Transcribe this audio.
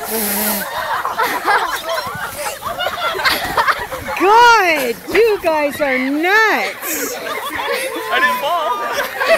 God, you guys are nuts. I didn't fall.